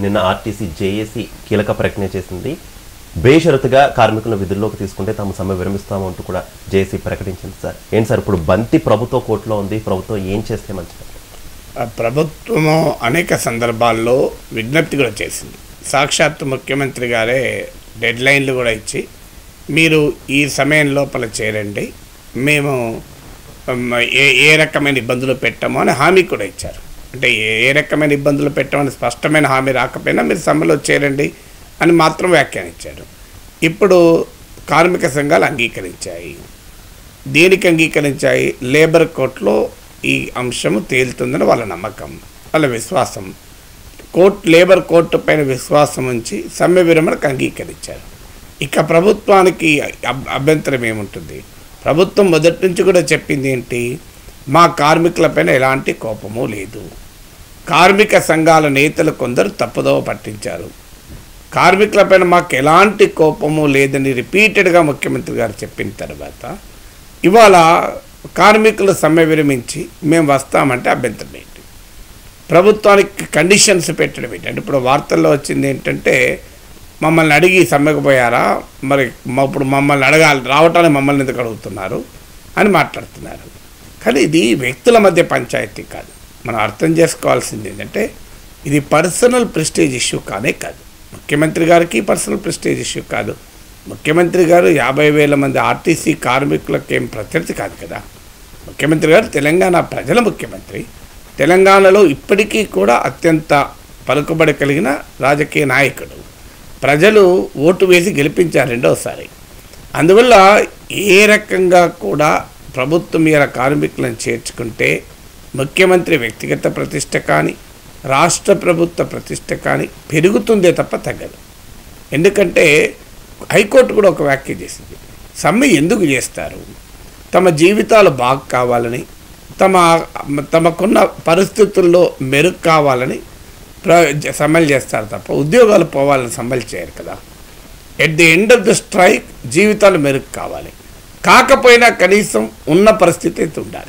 నిన్న RTC JAC కీలక ప్రకటన చేసింది. బేషరతుగా కార్మికులను విధుల్లోకి తీసుకుంటే తాము సమ్మె విరమిస్తాము అంటూ కూడా జేఏసీ ప్రకటించింది. సార్ ఏంటి సార్ ఇప్పుడు బంతి ప్రభుత్వ కోర్టులో ఉంది, ప్రభుత్వం ఏం చేస్తే మంచిది? ప్రభుత్వము అనేక సందర్భాల్లో విజ్ఞప్తి కూడా చేసింది. సాక్షాత్తు ముఖ్యమంత్రి గారే డెడ్ లైన్లు కూడా ఇచ్చి మీరు ఈ సమయం లోపల చేరండి, మేము ఏ రకమైన ఇబ్బందులు పెట్టామో అని హామీ కూడా ఇచ్చారు. అంటే ఏ రకమైన ఇబ్బందులు పెట్టామని స్పష్టమైన హామీ రాకపోయినా మీరు సమ్మెలో చేరండి అని మాత్రం వ్యాఖ్యానించారు. ఇప్పుడు కార్మిక సంఘాలు అంగీకరించాయి. దేనికి అంగీకరించాయి? లేబర్ కోర్టులో ఈ అంశము తేలుతుందని వాళ్ళ నమ్మకం, వాళ్ళ విశ్వాసం. లేబర్ కోర్టు పైన విశ్వాసం ఉంచి సమ్మె విరమణకు అంగీకరించారు. ఇక ప్రభుత్వానికి అభ్యంతరం ఏముంటుంది? ప్రభుత్వం మొదటి నుంచి కూడా చెప్పింది ఏంటి? మా కార్మికులపైన ఎలాంటి కోపము లేదు. కార్మిక సంఘాల నేతలు కొందరు తప్పుదోవ పట్టించారు. కార్మికులపైన మాకు ఎలాంటి కోపము లేదని రిపీటెడ్గా ముఖ్యమంత్రి గారు చెప్పిన తర్వాత ఇవాళ కార్మికులు సమ్మె విరమించి మేము వస్తామంటే అభ్యంతరం ఏంటి? ప్రభుత్వానికి కండిషన్స్ పెట్టడం ఏంటి? అంటే ఇప్పుడు వార్తల్లో వచ్చింది ఏంటంటే మమ్మల్ని అడిగి సమ్మెకు పోయారా, మరి ఇప్పుడు మమ్మల్ని అడగాలి, రావటానికి మమ్మల్ని ఎందుకు అడుగుతున్నారు అని మాట్లాడుతున్నారు. కానీ ఇది వ్యక్తుల మధ్య పంచాయతీ కాదు. మనం అర్థం చేసుకోవాల్సింది ఏంటంటే ఇది పర్సనల్ ప్రెస్టేజ్ ఇష్యూ కానే కాదు. ముఖ్యమంత్రి గారికి పర్సనల్ ప్రెస్టేజ్ ఇష్యూ కాదు. ముఖ్యమంత్రి గారు 50,000 మంది ఆర్టీసీ కార్మికులకు ఏం ప్రత్యర్థి కాదు కదా. ముఖ్యమంత్రి గారు తెలంగాణ ప్రజల ముఖ్యమంత్రి. తెలంగాణలో ఇప్పటికీ కూడా అత్యంత పలుకుబడి కలిగిన రాజకీయ నాయకుడు. ప్రజలు ఓటు వేసి గెలిపించారు రెండోసారి. అందువల్ల ఏ రకంగా కూడా ప్రభుత్వం మీద కార్మికులను చేర్చుకుంటే ముఖ్యమంత్రి వ్యక్తిగత ప్రతిష్ట కానీ రాష్ట్ర ప్రభుత్వ ప్రతిష్ట కానీ పెరుగుతుందే తప్ప తగ్గదు. ఎందుకంటే హైకోర్టు కూడా ఒక వ్యాఖ్య చేసింది. సమ్మె ఎందుకు చేస్తారు? తమ జీవితాలు బాగా కావాలని, తమకున్న పరిస్థితుల్లో మెరుగు కావాలని సమ్మెలు చేస్తారు తప్ప ఉద్యోగాలు పోవాలని సమ్మెలు చేయరు కదా. At the end of the strike జీవితాలు మెరుగు కావాలి. కాకపోయినా కనీసం ఉన్న పరిస్థితి అయితే ఉండాలి.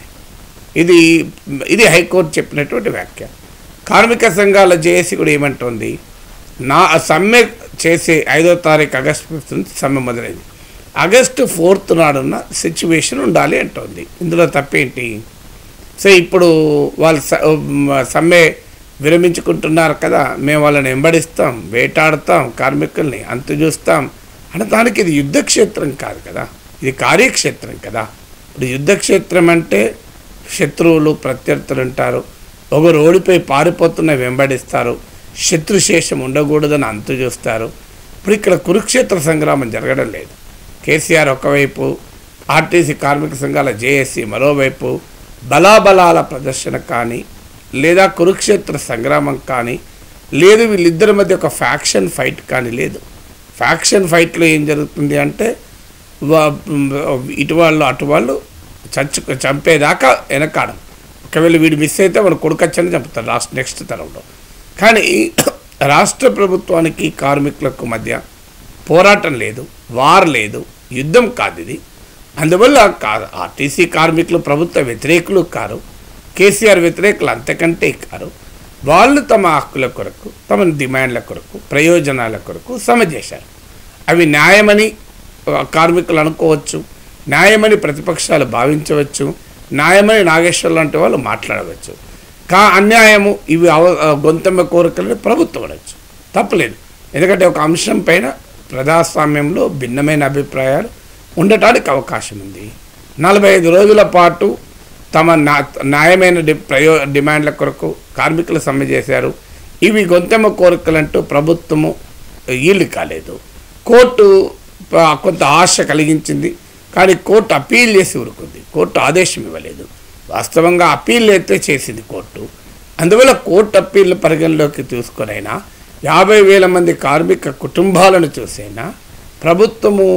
ఇది హైకోర్టు చెప్పినటువంటి వ్యాఖ్య. కార్మిక సంఘాల జేఏసీ కూడా ఏమంటుంది? సమ్మె చేసే 5వ తారీఖు ఆగస్టు 5 నుంచి సమ్మె మొదలైంది. ఆగస్టు 4th నాడున్న సిచ్యువేషన్ ఉండాలి అంటుంది. ఇందులో తప్పేంటి? సో ఇప్పుడు వాళ్ళు సమ్మె విరమించుకుంటున్నారు కదా, మేము వాళ్ళని వెంబడిస్తాం, వేటాడుతాం, కార్మికుల్ని అంతు చూస్తాం అంటే దానికి ఇది యుద్ధక్షేత్రం కాదు కదా, ఇది కార్యక్షేత్రం కదా. ఇప్పుడు యుద్ధక్షేత్రం అంటే శత్రువులు ప్రత్యర్థులు ఉంటారు. ఒకరు ఓడిపోయి పారిపోతున్న వెంబడిస్తారు, శత్రుశేషం ఉండకూడదని అంతు చూస్తారు. ఇప్పుడు ఇక్కడ కురుక్షేత్ర సంగ్రామం జరగడం లేదు. కేసీఆర్ ఒకవైపు, ఆర్టీసీ కార్మిక సంఘాల జేఏసీ మరోవైపు బలాబలాల ప్రదర్శన కానీ లేదా కురుక్షేత్ర సంగ్రామం కానీ లేదు, వీళ్ళిద్దరి మధ్య ఒక ఫ్యాక్షన్ ఫైట్ కానీ లేదు. ఫ్యాక్షన్ ఫైట్లో ఏం జరుగుతుంది అంటే ఇటు వాళ్ళు అటు వాళ్ళు చంపేదాకా వెనకాడం. ఒకవేళ వీడు మిస్ అయితే వాడు కొడుకచ్చని చంపుతారు నెక్స్ట్ తరంలో. కానీ రాష్ట్ర ప్రభుత్వానికి కార్మికులకు మధ్య పోరాటం లేదు, వార్ లేదు, యుద్ధం కాదు ఇది. అందువల్ల ఆర్టీసీ కార్మికులు ప్రభుత్వ వ్యతిరేకులు కారు, కేసీఆర్ వ్యతిరేకులు అంతకంటే కారు. వాళ్ళు తమ హక్కుల కొరకు, తమ డిమాండ్ల కొరకు, ప్రయోజనాల కొరకు సమ్మె చేశారు. అవి న్యాయమని కార్మికులు అనుకోవచ్చు, న్యాయమని ప్రతిపక్షాలు భావించవచ్చు, న్యాయమని నాగేశ్వర్ లాంటి వాళ్ళు మాట్లాడవచ్చు. అన్యాయము ఇవి గొంతెమ్మ కోరికలని ప్రభుత్వం అనొచ్చు, తప్పలేదు. ఎందుకంటే ఒక అంశం పైన ప్రజాస్వామ్యంలో భిన్నమైన అభిప్రాయాలు ఉండటానికి అవకాశం ఉంది. 45 రోజుల పాటు తమ న్యాయమైన డిమాండ్ల కొరకు కార్మికులు సమ్మె చేశారు. ఇవి గొంతెమ్మ కోరికలంటూ ప్రభుత్వము ఈళ్ళు కాలేదు. కోర్టు కొంత ఆశ కలిగించింది, కానీ కోర్టు అప్పీల్ చేసి ఊరుకుంది. కోర్టు ఆదేశం ఇవ్వలేదు. వాస్తవంగా అప్పీల్ అయితే చేసింది కోర్టు. అందువల్ల కోర్టు అప్పీల్ పరిగణలోకి తీసుకొనైనా 50,000 మంది కార్మిక కుటుంబాలను చూసైనా ప్రభుత్వము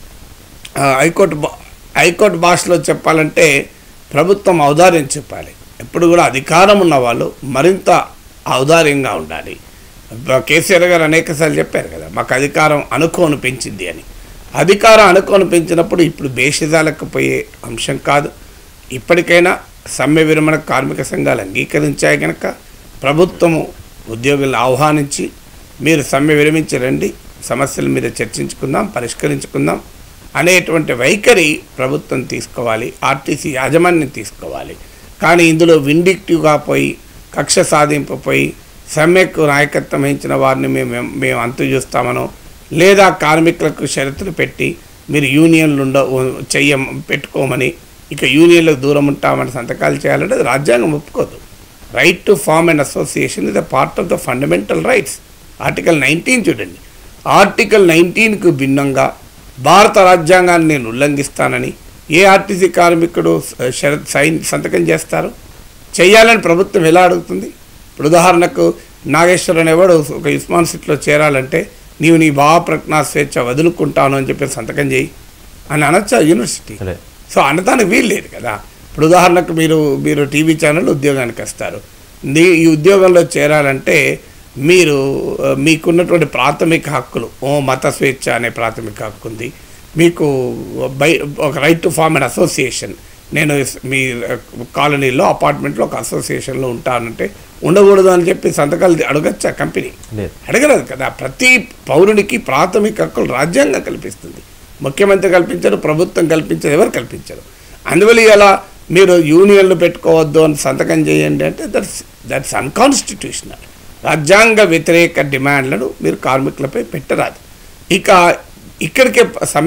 హైకోర్టు భాషలో చెప్పాలంటే ప్రభుత్వం ఔదార్యం చెప్పాలి. ఎప్పుడు కూడా అధికారం ఉన్న వాళ్ళు మరింత ఔదార్యంగా ఉండాలి. కేసీఆర్ గారు అనేకసార్లు చెప్పారు కదా, మాకు అధికారం అనుకోను పెంచింది అని. అధికారం అనుకోను పెంచినప్పుడు ఇప్పుడు భేషజాలకు పోయే అంశం కాదు. ఇప్పటికైనా సమ్మె విరమణ కార్మిక సంఘాలు అంగీకరించాయి కనుక ప్రభుత్వము ఉద్యోగులను ఆహ్వానించి మీరు సమ్మె విరమించి రండి, సమస్యల మీద చర్చించుకుందాం, పరిష్కరించుకుందాం అనేటువంటి వైఖరి ప్రభుత్వం తీసుకోవాలి, ఆర్టీసీ యాజమాన్యం తీసుకోవాలి. కానీ ఇందులో విండిక్టివ్గా పోయి కక్ష సాధింపుపోయి సమ్మెకు నాయకత్వం వహించిన వారిని మేము అంతు చూస్తామనో, లేదా కార్మికులకు షరతులు పెట్టి మీరు యూనియన్లు పెట్టుకోమని ఇక యూనియన్లకు దూరం ఉంటామని సంతకాలు చేయాలంటే అది రాజ్యాంగం ఒప్పుకోదు. Right to form and association is the part of the fundamental rights. Article 19 చూడండి. ఆర్టికల్ 19కు భిన్నంగా భారత రాజ్యాంగాన్ని నేను ఉల్లంఘిస్తానని ఏ ఆర్టీసీ కార్మికుడు సంతకం చేస్తారు? చేయాలని ప్రభుత్వం ఎలా అడుగుతుంది? ఇప్పుడు ఉదాహరణకు నాగేశ్వర్ అనేవాడు ఒక ఉస్మాన్ సిటీలో చేరాలంటే నీవు నీ భావ ప్రజ్ఞా స్వేచ్ఛ వదులుకుంటాను అని చెప్పి సంతకం చేయి అని అనొచ్చా యూనివర్సిటీ? సో అనటానికి వీలు లేదు కదా. ఇప్పుడు ఉదాహరణకు మీరు టీవీ ఛానల్ ఉద్యోగానికి వస్తారు. ఈ ఉద్యోగంలో చేరాలంటే మీకున్నటువంటి ప్రాథమిక హక్కులు, మత స్వేచ్ఛ అనే ప్రాథమిక హక్కు ఉంది మీకు, ఒక right to form and association, నేను మీ కాలనీలో అపార్ట్మెంట్లో ఒక అసోసియేషన్లో ఉంటానంటే ఉండకూడదు అని చెప్పి సంతకాలు అడగచ్చా కంపెనీ? అడగలేదు కదా. ప్రతి పౌరునికి ప్రాథమిక హక్కులు రాజ్యాంగం కల్పిస్తుంది. ముఖ్యమంత్రి కల్పించరు, ప్రభుత్వం కల్పించరు, ఎవరు కల్పించరు. అందువల్ల ఇలా మీరు యూనియన్లు పెట్టుకోవద్దు అని సంతకం చేయండి అంటే దట్స్ అన్కాన్స్టిట్యూషనల్. రాజ్యాంగ వ్యతిరేక డిమాండ్లను మీరు కార్మికులపై పెట్టరాదు. ఇక్కడికే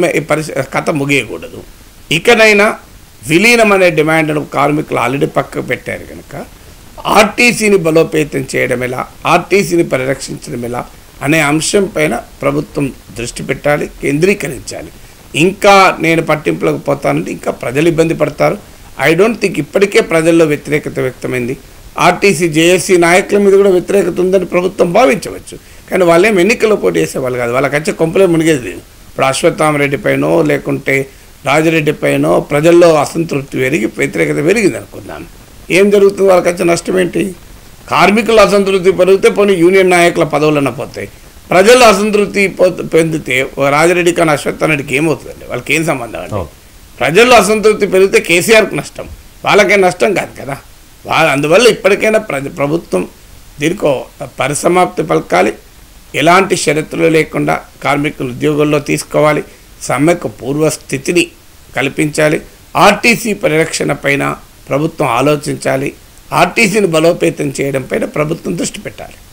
కథ ముగియకూడదు. ఇకనైనా విలీనం అనే డిమాండ్ను కార్మికులు ఆల్రెడీ పక్కకు పెట్టారు కనుక ఆర్టీసీని బలోపేతం చేయడం ఎలా, ఆర్టీసీని పరిరక్షించడం ఎలా అనే అంశం పైన ప్రభుత్వం దృష్టి పెట్టాలి, కేంద్రీకరించాలి. ఇంకా నేను పట్టింపులకు పోతానంటే ఇంకా ప్రజలు ఇబ్బంది పడతారు. ఐ డోంట్ థింక్ ఇప్పటికే ప్రజల్లో వ్యతిరేకత వ్యక్తమైంది. ఆర్టీసీ జేఏసీ నాయకుల మీద కూడా వ్యతిరేకత ఉందని ప్రభుత్వం భావించవచ్చు. కానీ వాళ్ళేం ఎన్నికల్లో పోటీ చేసేవాళ్ళు కాదు, వాళ్ళకి వచ్చే కొంపలే మునిగేది లేదు. ఇప్పుడు అశ్వత్థామరెడ్డి పైనో లేకుంటే రాజిరెడ్డి పైనో ప్రజల్లో అసంతృప్తి వ్యతిరేకత పెరిగింది అనుకుందాం. ఏం జరుగుతుంది? వాళ్ళకి వచ్చే నష్టం ఏంటి? కార్మికుల అసంతృప్తి పెరిగితే పోనీ యూనియన్ నాయకుల పదవులన్నా పోతాయి. ప్రజల్లో అసంతృప్తి పొందితే రాజిరెడ్డి కానీ అశ్వత్థామరెడ్డికి ఏమవుతుందండి? వాళ్ళకి ఏం సంబంధం అండి? ప్రజల్లో అసంతృప్తి పెరిగితే కేసీఆర్కి నష్టం, వాళ్ళకే నష్టం కాదు కదా. అందువల్ల ఇప్పటికైనా ప్రభుత్వం దీనికో పరిసమాప్తి పలకాలి. ఎలాంటి షరతులు లేకుండా కార్మికులు ఉద్యోగుల్లో తీసుకోవాలి. సమ్మెకు పూర్వస్థితిని కల్పించాలి. ఆర్టీసీ పరిరక్షణ పైన ప్రభుత్వం ఆలోచించాలి. ఆర్టీసీని బలోపేతం చేయడం పైన ప్రభుత్వం దృష్టి పెట్టాలి.